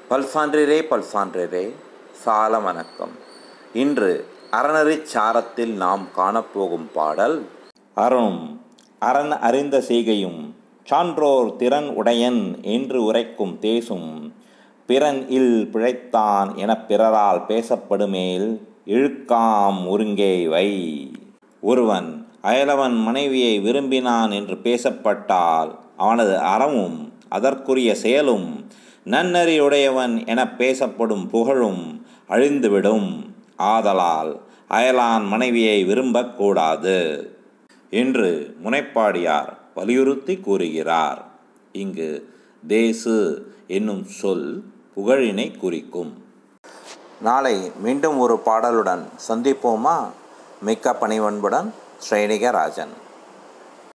பல்சான்றிரே சால வணக்கம். இன்று அறநெறிச்சாரத்தில் நாம் காணப்போகும் பாடல் அரும் அரண் அறிந்த செய்கையும் சான்றோர் திறன் உடையன் என்று உரைக்கும் தேசும் பிறன் இல் பிழைத்தான் எனப் பிறரால் பேசப்படுமேல் இழுக்காம் ஒருங்கே வை. ஒருவன் அயலவன் மனைவியை விரும்பினான் என்று பேசப்பட்டால் அவனது அறமும் அதற்குரிய செயலும் நன்னறியுடையவன் எனப் பேசப்படும் புகழும் அழிந்துவிடும். ஆதலால் அயலான் மனைவியை விரும்பக்கூடாது என்று முனைப்பாடியார் வலியுறுத்தி கூறுகிறார். இங்கு தேசு என்னும் சொல் புகழினை குறிக்கும். நாளை மீண்டும் ஒரு பாடலுடன் சந்திப்போமா? மிக்க பணிவன்புடன் ஸ்ரீனிகராஜன்.